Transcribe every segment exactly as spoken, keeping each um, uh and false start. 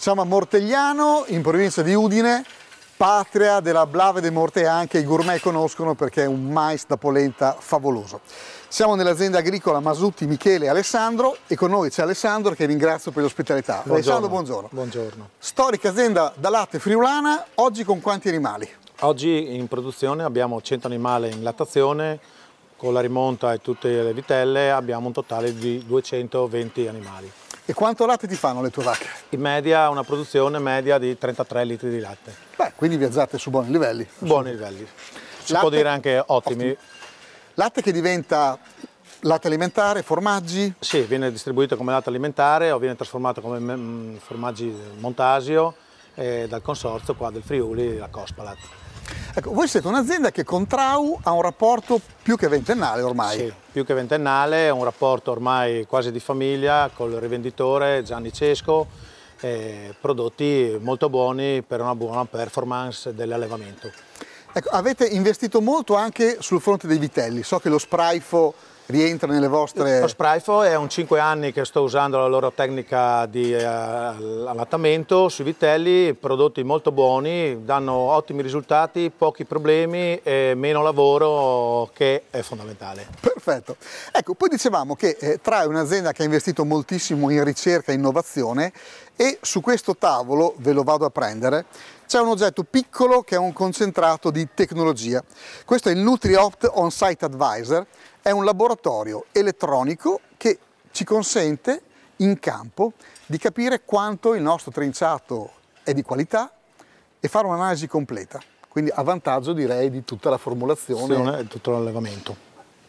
Siamo a Mortegliano, in provincia di Udine, patria della Blave de Mortean, che i gourmet conoscono perché è un mais da polenta favoloso. Siamo nell'azienda agricola Masutti Michele e Alessandro e con noi c'è Alessandro, che ringrazio per l'ospitalità. Alessandro, buongiorno. Buongiorno. Storica azienda da latte friulana, oggi con quanti animali? Oggi in produzione abbiamo cento animali in lattazione, con la rimonta e tutte le vitelle abbiamo un totale di duecentoventi animali. E quanto latte ti fanno le tue vacche? In media una produzione media di trentatré litri di latte. Beh, quindi viaggiate su buoni livelli. Buoni livelli, si Latte, può dire anche ottimi. ottimi. Latte che diventa latte alimentare, formaggi? Sì, viene distribuito come latte alimentare o viene trasformato come formaggi Montasio eh, dal consorzio qua del Friuli, la Cospalat. Ecco, voi siete un'azienda che con Trau ha un rapporto più che ventennale ormai. Sì, più che ventennale, un rapporto ormai quasi di famiglia col rivenditore Gianni Cesco, eh, prodotti molto buoni per una buona performance dell'allevamento. Ecco, avete investito molto anche sul fronte dei vitelli, so che lo Spraifo rientra nelle vostre... Lo Spraifo è un cinque anni che sto usando la loro tecnica di eh, allattamento sui vitelli, prodotti molto buoni, danno ottimi risultati, pochi problemi e meno lavoro, che è fondamentale. Perfetto. Ecco, poi dicevamo che eh, Trau è un'azienda che ha investito moltissimo in ricerca e innovazione e su questo tavolo, ve lo vado a prendere, c'è un oggetto piccolo che è un concentrato di tecnologia. Questo è il NutriOpt On-Site Advisor. È un laboratorio elettronico che ci consente in campo di capire quanto il nostro trinciato è di qualità e fare un'analisi completa. Quindi a vantaggio, direi, di tutta la formulazione e tutto l'allevamento.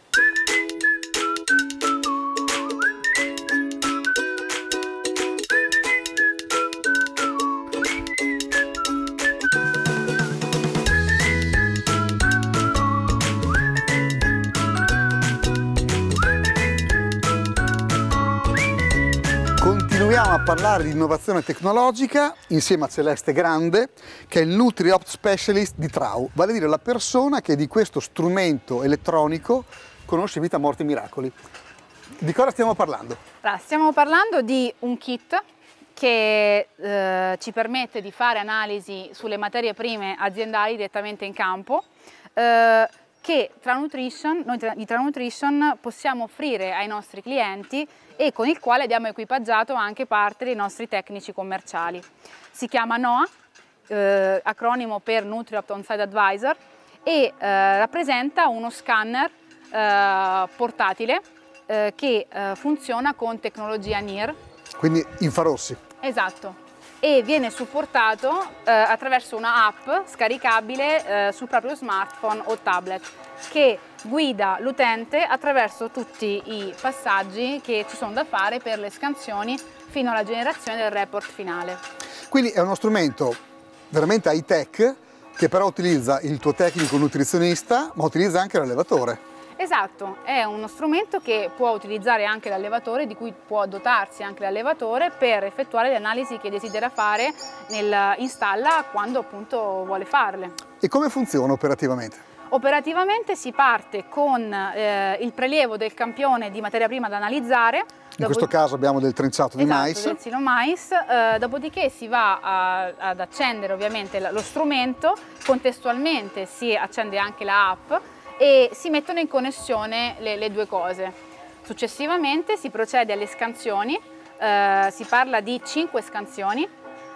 Continuiamo a parlare di innovazione tecnologica insieme a Celeste Grande, che è il NutriOpt Specialist di Trau, vale a dire la persona che di questo strumento elettronico conosce vita, morte e miracoli. Di cosa stiamo parlando? Allora, stiamo parlando di un kit che eh, ci permette di fare analisi sulle materie prime aziendali direttamente in campo, eh, che Trau Nutrition, noi di Trau Nutrition possiamo offrire ai nostri clienti e con il quale abbiamo equipaggiato anche parte dei nostri tecnici commerciali. Si chiama N O A, eh, acronimo per NutriOpt On-Site Advisor, e eh, rappresenta uno scanner eh, portatile eh, che eh, funziona con tecnologia N I R. Quindi infrarossi. Esatto. E viene supportato eh, attraverso una app scaricabile eh, sul proprio smartphone o tablet, che guida l'utente attraverso tutti i passaggi che ci sono da fare per le scansioni fino alla generazione del report finale. Quindi è uno strumento veramente high tech che però utilizza il tuo tecnico nutrizionista, ma utilizza anche l'allevatore. Esatto, è uno strumento che può utilizzare anche l'allevatore, di cui può dotarsi anche l'allevatore per effettuare le analisi che desidera fare nel, in stalla quando appunto vuole farle. E come funziona operativamente? Operativamente si parte con eh, il prelievo del campione di materia prima da analizzare. In questo caso abbiamo del trinciato di esatto, mais. del silo mais, eh, dopodiché si va a, ad accendere ovviamente lo strumento, contestualmente si accende anche la app e si mettono in connessione le, le due cose. Successivamente si procede alle scansioni, eh, si parla di cinque scansioni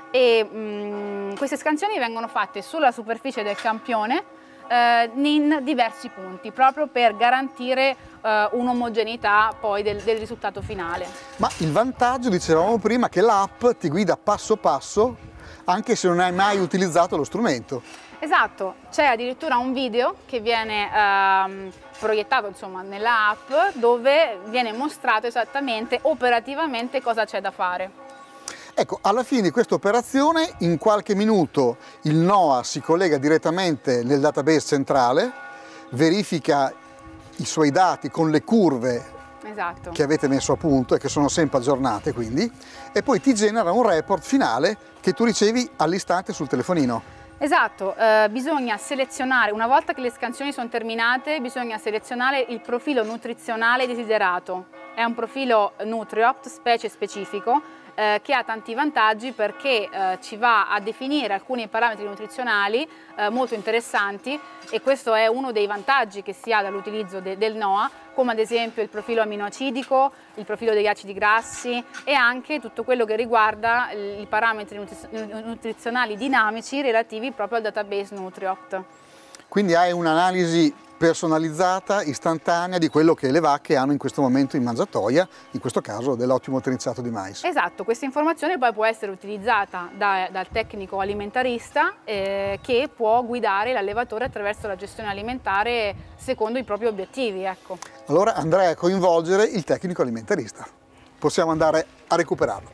e mh, queste scansioni vengono fatte sulla superficie del campione eh, in diversi punti, proprio per garantire eh, un'omogeneità poi del, del risultato finale. Ma il vantaggio, dicevamo prima, che l'app ti guida passo passo anche se non hai mai utilizzato lo strumento. Esatto, c'è addirittura un video che viene ehm, proiettato insomma nella app dove viene mostrato esattamente operativamente cosa c'è da fare. Ecco, alla fine di questa operazione in qualche minuto il N O A si collega direttamente nel database centrale, verifica i suoi dati con le curve esatto. che avete messo a punto e che sono sempre aggiornate, quindi, e poi ti genera un report finale che tu ricevi all'istante sul telefonino. Esatto, eh, bisogna selezionare, una volta che le scansioni sono terminate, bisogna selezionare il profilo nutrizionale desiderato. È un profilo NutriOpt specie specifico eh, che ha tanti vantaggi perché eh, ci va a definire alcuni parametri nutrizionali eh, molto interessanti, e questo è uno dei vantaggi che si ha dall'utilizzo de del N O A, come ad esempio il profilo aminoacidico, il profilo degli acidi grassi e anche tutto quello che riguarda i parametri nutri nutrizionali dinamici relativi proprio al database Nutriopt. Quindi hai un'analisi personalizzata, istantanea di quello che le vacche hanno in questo momento in mangiatoia, in questo caso dell'ottimo trinzato di mais. Esatto, questa informazione poi può essere utilizzata da, dal tecnico alimentarista eh, che può guidare l'allevatore attraverso la gestione alimentare secondo i propri obiettivi. Ecco. Allora andrei a coinvolgere il tecnico alimentarista. Possiamo andare a recuperarlo.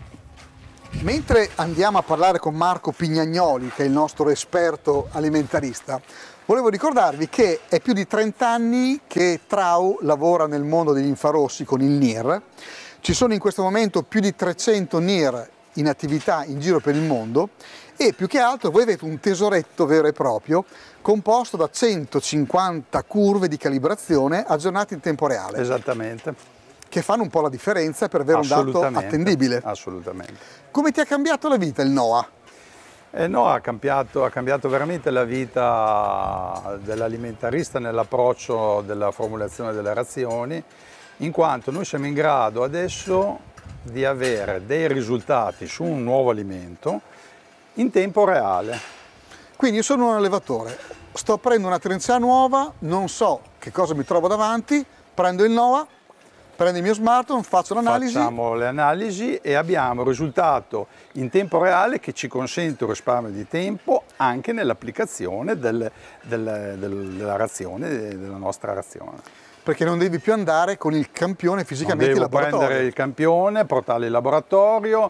Mentre andiamo a parlare con Marco Pignagnoli, che è il nostro esperto alimentarista, volevo ricordarvi che è più di trenta anni che Trau lavora nel mondo degli infrarossi con il N I R. Ci sono in questo momento più di trecento N I R in attività in giro per il mondo e più che altro voi avete un tesoretto vero e proprio composto da centocinquanta curve di calibrazione aggiornate in tempo reale. Esattamente. Che fanno un po' la differenza per avere un dato attendibile. Assolutamente. Come ti ha cambiato la vita il N O A? Eh no, ha cambiato, ha cambiato veramente la vita dell'alimentarista nell'approccio della formulazione delle razioni, in quanto noi siamo in grado adesso di avere dei risultati su un nuovo alimento in tempo reale. Quindi io sono un allevatore, sto prendendo una trincea nuova, non so che cosa mi trovo davanti, prendo il N O A, prendo il mio smartphone, faccio l'analisi. Facciamo le analisi e abbiamo il risultato in tempo reale che ci consente un risparmio di tempo anche nell'applicazione del, del, del, della razione, della nostra razione. Perché non devi più andare con il campione fisicamente in devo laboratorio. prendere il campione, portarlo in laboratorio,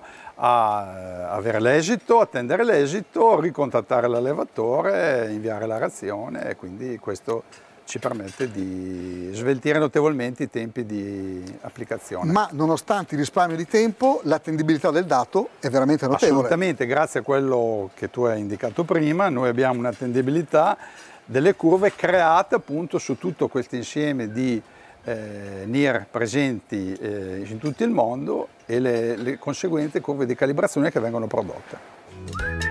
a avere l'esito, attendere l'esito, ricontattare l'allevatore, inviare la razione, e quindi questo ci permette di sveltire notevolmente i tempi di applicazione. Ma nonostante il risparmio di tempo, l'attendibilità del dato è veramente notevole. Assolutamente, grazie a quello che tu hai indicato prima, noi abbiamo un'attendibilità delle curve create appunto su tutto questo insieme di eh, N I R presenti eh, in tutto il mondo e le, le conseguenti curve di calibrazione che vengono prodotte.